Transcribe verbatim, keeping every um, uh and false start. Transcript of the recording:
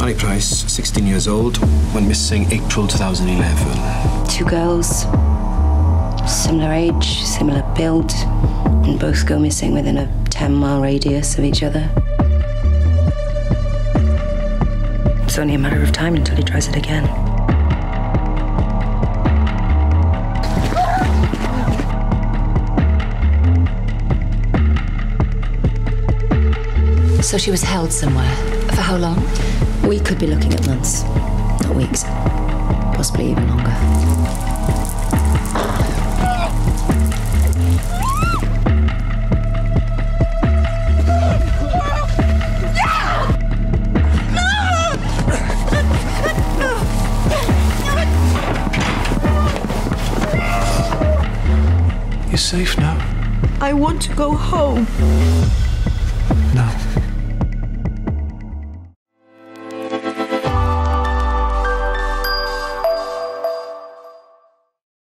Mali Prajs, sixteen years old, went missing April two thousand eleven. Two girls, similar age, similar build, and both go missing within a ten mile radius of each other. It's only a matter of time until he tries it again. So she was held somewhere. For how long? We could be looking at months, not weeks. Possibly even longer. You're safe now. I want to go home. No.